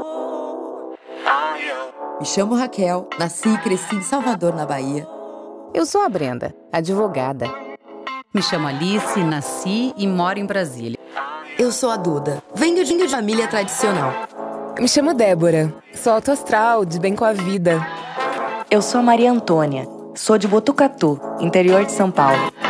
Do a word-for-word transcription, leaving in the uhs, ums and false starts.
Me chamo Raquel, nasci e cresci em Salvador, na Bahia. Eu sou a Brenda, advogada. Me chamo Alice, nasci e moro em Brasília. Eu sou a Duda, venho de família tradicional. Me chamo Débora, sou alto astral, de bem com a vida. Eu sou a Maria Antônia, sou de Botucatu, interior de São Paulo.